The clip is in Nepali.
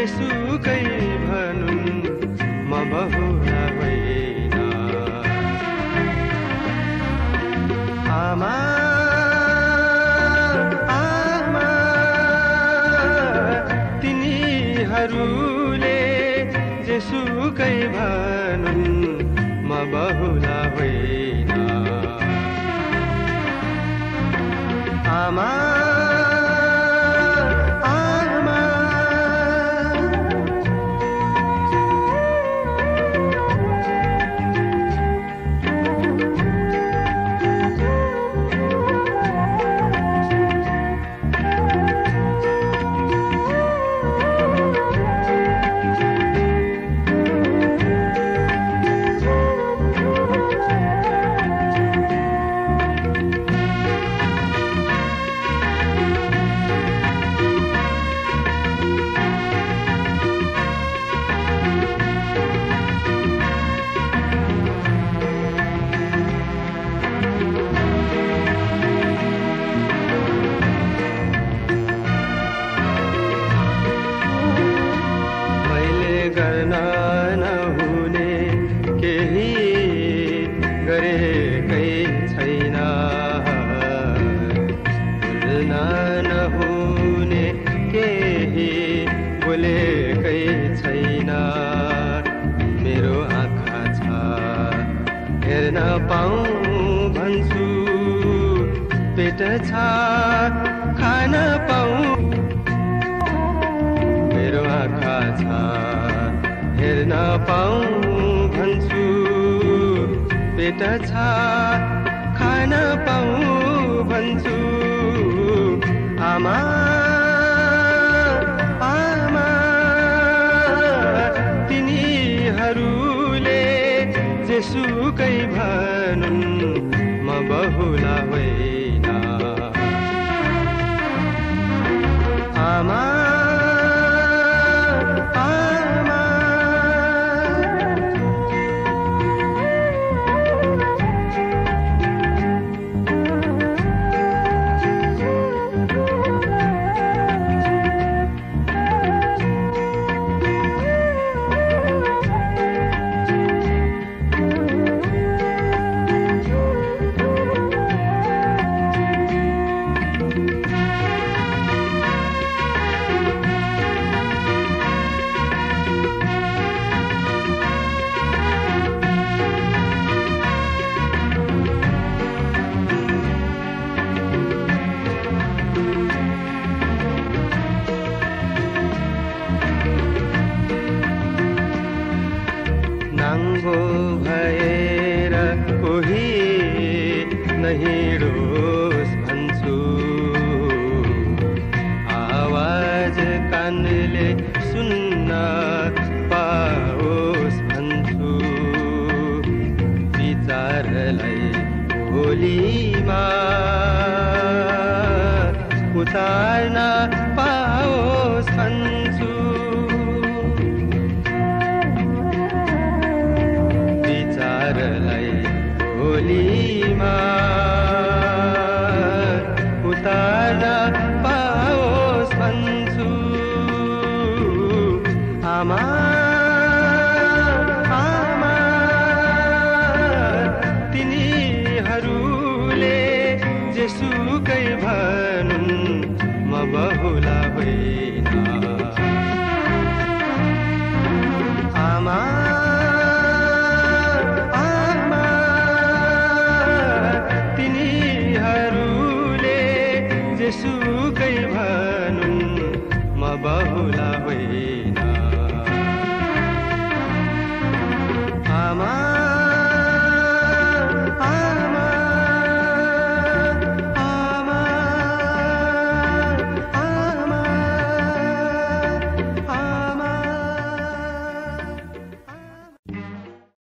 जेसुकै भनुन् म बहुला होइन। आमा आमा तिनीहरूले जेसुकै भनुन् म बहुला होइन। आमा गर्न नहुने केही गरेकै छैन, भुल्न नहुने केही बोलेकै छैन। मेरो आँखा छ हेर्न पाऊँ भन्छु, पेट छ खान पाऊँ। मेरो आँखा छ हेर्न पाऊँ भन्छु, पेट छ खान पाऊँ भन्छु। आमा आमा तिनीहरूले जेसुकै भनुन् म बहुला होइन। आमा नाङ्गो भएर कोही नहिँडोस् भन्छु, आवाज कानले सुन्न पाओस् भन्छु। विचारलाई भोलिमा उतार्न पाओस् भन्छु। विचारलाई भोलिमा उतार्न पाओस् भन्छु। आमा आमा तिनीहरूले जेसुकै भनुन् म बहुला होइन। आमा जेसुकै भनुन् म बहुला होइन।